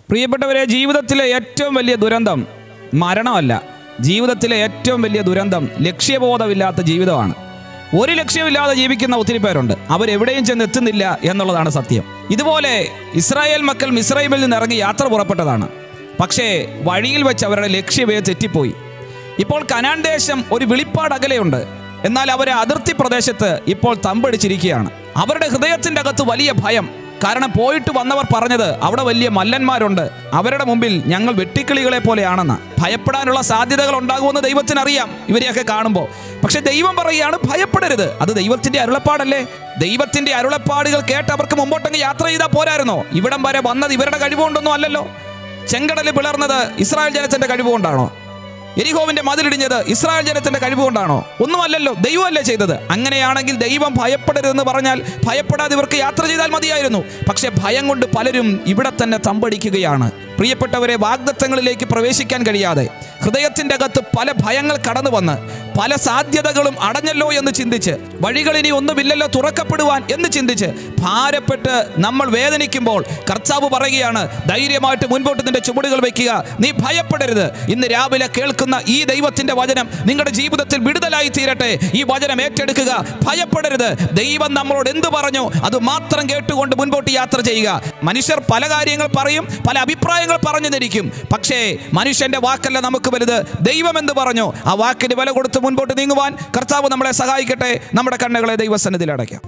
പ്രിയപ്പെട്ടവരെ, ജീവിതത്തിലെ ഏറ്റവും വലിയ ദുരന്തം മരണമല്ല. ജീവിതത്തിലെ ഏറ്റവും വലിയ ദുരന്തം ലക്ഷ്യബോധമില്ലാത്ത ജീവിതമാണ്. ഒരു ലക്ഷ്യമില്ലാതെ ജീവിക്കുന്ന ഒത്തിരി പേരുണ്ട്. അവരെവിടെയും ചെന്ന് എത്തുന്നില്ല എന്നുള്ളതാണ് സത്യം. ഇതുപോലെ ഇസ്രായേൽ മക്കൾ മിസ്രൈമിൽ നിന്ന് ഇറങ്ങി യാത്ര പുറപ്പെട്ടതാണ്. പക്ഷേ വഴിയിൽ വെച്ച് അവരുടെ ലക്ഷ്യമേ തെറ്റിപ്പോയി. ഇപ്പോൾ കനാൻ ദേശം ഒരു വിളിപ്പാട് അകലെയുണ്ട്. എന്നാൽ അവരെ അതിർത്തി പ്രദേശത്ത് ഇപ്പോൾ തമ്പടിച്ചിരിക്കുകയാണ്. അവരുടെ ഹൃദയത്തിൻ്റെ അകത്ത് വലിയ ഭയം. കാരണം പോയിട്ട് വന്നവർ പറഞ്ഞത് അവിടെ വലിയ മല്ലന്മാരുണ്ട്, അവരുടെ മുമ്പിൽ ഞങ്ങൾ വെട്ടിക്കിളികളെ പോലെയാണെന്ന്. ഭയപ്പെടാനുള്ള സാധ്യതകൾ ഉണ്ടാകുമെന്ന് ദൈവത്തിനറിയാം ഇവരെയൊക്കെ കാണുമ്പോൾ. പക്ഷെ ദൈവം പറയുകയാണ് ഭയപ്പെടരുത്. അത് ദൈവത്തിൻ്റെ അരുളപ്പാടല്ലേ. ദൈവത്തിൻ്റെ അരുളപ്പാടുകൾ കേട്ട് അവർക്ക് മുമ്പോട്ടങ്ങ് യാത്ര ചെയ്താൽ പോരായിരുന്നോ? ഇവിടം വരെ വന്നത് ഇവരുടെ കഴിവുകൊണ്ടൊന്നും അല്ലല്ലോ. ചെങ്കടൽ പിളർന്നത് ഇസ്രായേൽ ജനത്തിന്റെ കഴിവുകൊണ്ടാണോ? എരിഹോവിന്റെ മതിലിടിഞ്ഞത് ഇസ്രായേൽ ജനത്തിന്റെ കഴിവുകൊണ്ടാണോ? ഒന്നുമല്ലല്ലോ, ദൈവമല്ലേ ചെയ്തത്. അങ്ങനെയാണെങ്കിൽ ദൈവം ഭയപ്പെടരുതെന്ന് പറഞ്ഞാൽ ഭയപ്പെടാതെ ഇവർക്ക് യാത്ര ചെയ്താൽ മതിയായിരുന്നു. പക്ഷെ ഭയം കൊണ്ട് പലരും ഇവിടെ തന്നെ തമ്പടിക്കുകയാണ്. പ്രിയപ്പെട്ടവരെ, വാഗ്ദത്തങ്ങളിലേക്ക് പ്രവേശിക്കാൻ കഴിയാതെ ഹൃദയത്തിൻ്റെ അകത്ത് പല ഭയങ്ങൾ കടന്നു വന്ന് പല സാധ്യതകളും അടഞ്ഞല്ലോ എന്ന് ചിന്തിച്ച്, വഴികൾ ഇനി ഒന്നുമില്ലല്ലോ തുറക്കപ്പെടുവാൻ എന്ന് ചിന്തിച്ച് ഭാരപ്പെട്ട് നമ്മൾ വേദനിക്കുമ്പോൾ കർത്താവ് പറയുകയാണ്, ധൈര്യമായിട്ട് മുൻപോട്ട് നിന്റെ ചുവടുകൾ വയ്ക്കുക, നീ ഭയപ്പെടരുത്. ഇന്ന് രാവിലെ കേൾക്കുന്ന ഈ ദൈവത്തിന്റെ വചനം നിങ്ങളുടെ ജീവിതത്തിൽ വിടുതലായി തീരട്ടെ. ഈ വചനം ഏറ്റെടുക്കുക, ഭയപ്പെടരുത്. ദൈവം നമ്മളോട് എന്ത് പറഞ്ഞു അത് മാത്രം കേട്ടുകൊണ്ട് മുൻപോട്ട് യാത്ര ചെയ്യുക. മനുഷ്യർ പല കാര്യങ്ങൾ പറയും, പല അഭിപ്രായങ്ങൾ പറഞ്ഞു തരിക്കും. പക്ഷേ മനുഷ്യന്റെ വാക്കല്ല നമുക്ക് വലുത്. ദൈവം എന്ത് പറഞ്ഞു ആ വാക്കിന് വില കൊടുത്ത് മുൻപോട്ട് നീങ്ങുവാൻ കർത്താവ് നമ്മളെ സഹായിക്കട്ടെ. നമ്മുടെ കണ്ണുകളെ ദൈവസന്നിധിയിൽ അടയ്ക്കാം.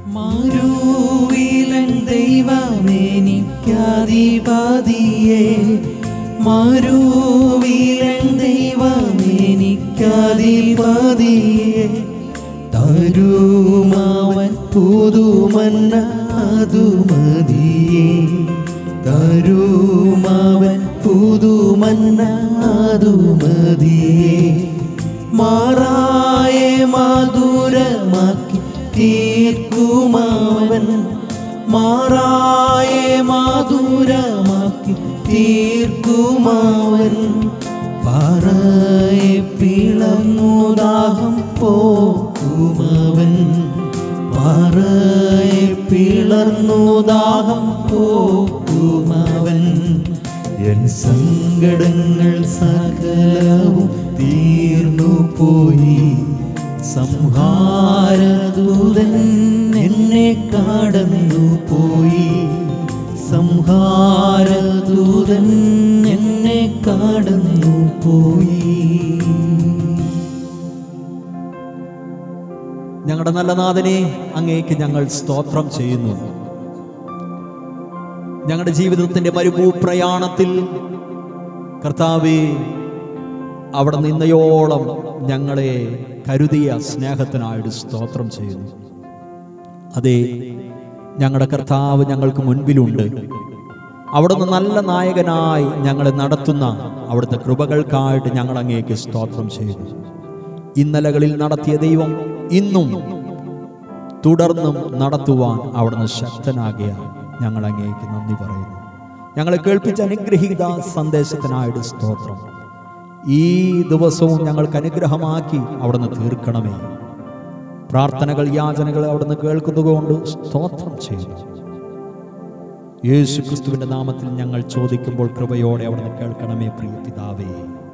തരുമാവൻ പുതുമന്ന അതുമതിയേ, തരുമാവൻ പുതുമന്ന അതുമതിയേ, മാറായ മധുരമാക്കി തീർക്കുമാവൻ, മാറായ മധുരമാക്കി തീർക്കുമാവൻ, പാറയെ പിളർന്നുദാഹം പോക്കുമവൻ, പാറയെ പിളർന്നുദാഹം പോക്കുമവൻ, എൻ സങ്കടങ്ങൾ സകലവും തീർന്നു പോയി, സംഹാരദൂതൻ എന്നെ കടന്നു പോയി, സംഹാരദൂതൻ എന്നെ കടന്നു പോയി. ഞങ്ങളുടെ നല്ല നാഥനെ, അങ്ങേക്ക് ഞങ്ങൾ സ്തോത്രം ചെയ്യുന്നു. ഞങ്ങളുടെ ജീവിതത്തിൻ്റെ മരുഭൂപ്രയാണത്തിൽ കർത്താവേ, അവിടെ നിന്നയോളം ഞങ്ങളെ കരുതിയ സ്നേഹത്തിനായിട്ട് സ്തോത്രം ചെയ്യുന്നു. അതെ, ഞങ്ങളുടെ കർത്താവ് ഞങ്ങൾക്ക് മുൻപിലുണ്ട്. അവിടുന്ന് നല്ല നായകനായി ഞങ്ങളെ നടത്തുന്ന അവിടുത്തെ കൃപകൾക്കായിട്ട് ഞങ്ങൾ അങ്ങേക്ക് സ്തോത്രം ചെയ്യുന്നു. ഇന്നലകളിൽ നടത്തിയ ദൈവം ഇന്നും തുടർന്നും നടത്തുവാൻ അവിടുന്ന് ശക്തനാകിയ ഞങ്ങൾ അങ്ങേക്ക് നന്ദി പറയുന്നു. ഞങ്ങളെ കേൾപ്പിച്ച അനുഗ്രഹീത സന്ദേശത്തിനായിട്ട് സ്തോത്രം. ഈ ദിവസവും ഞങ്ങൾക്ക് അനുഗ്രഹമാക്കി അവിടുന്ന് തീർക്കണമേ. പ്രാർത്ഥനകൾ, യാചനകൾ അവിടുന്ന് കേൾക്കുന്നതുകൊണ്ട് സ്തോത്രം ചെയ്യുന്നു. യേശു ക്രിസ്തുവിൻ്റെ നാമത്തിൽ ഞങ്ങൾ ചോദിക്കുമ്പോൾ കൃപയോടെ അവിടുന്ന് കേൾക്കണമേ. പ്രിയ പിതാവേ.